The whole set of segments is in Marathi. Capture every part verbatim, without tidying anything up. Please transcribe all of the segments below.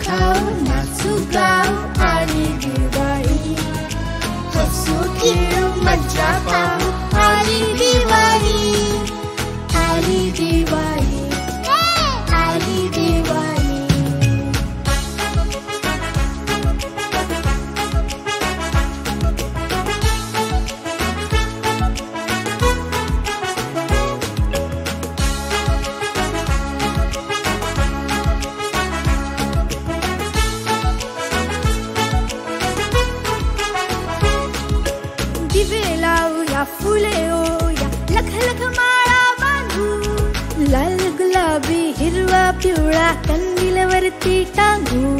खाऊ नाचू गाऊ आली दिवाळी, हसू खेळू मज्जा पाहू आली दिवाळी, आली दिवाळी, आली दिवाळी. दिवे लावूया फुले ओया लख लख माळा बांधू, लाल गुलाबी हिरवा पिवळा कंदीलवरती टांगू.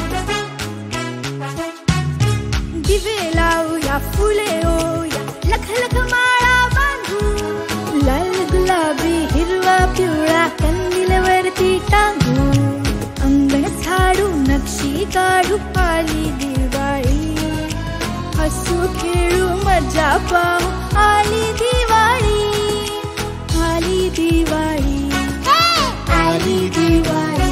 दिवे लावूया फुले ओया लख लख माळा बांधू, लाल गुलाबी हिरवा पिवळा कंदीलवरती टांगू. अंगण झाडू नक्षी काढू आली दिवाळी, हसू खेळू मजा पाहू आली दिवाळी, आली दिवाळी, आली दिवाळी.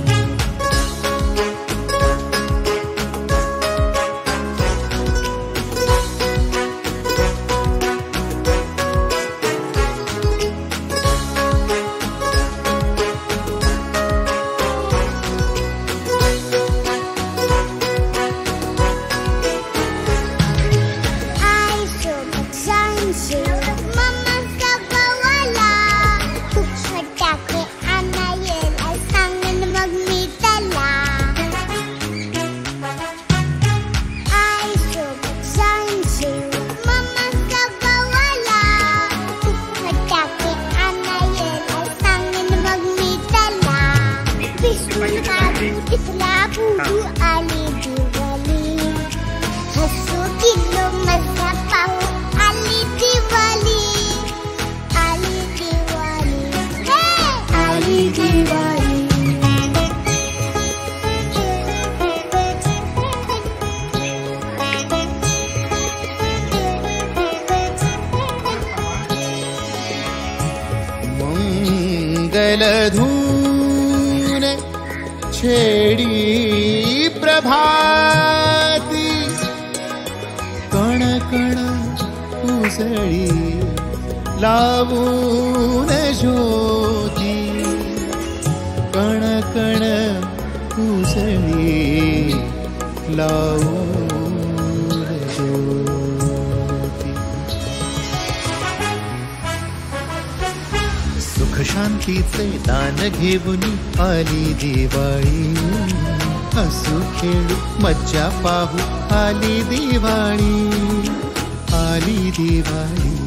कितला बुडू आली दिवाळी, हसू किलो मजा पाहू आली दिवाळी, आली दिवाळी, आली दिवाळी. मंगलधून छेडी प्रभाती, कण कण उसळी लावून ज्योती, कण कण उसळी लावून ज्योती. सुख शांतीचे दान घेऊन आली दिवाळी, हसू खेळू मज्जा पाहू आली दिवाळी, आली दिवाळी.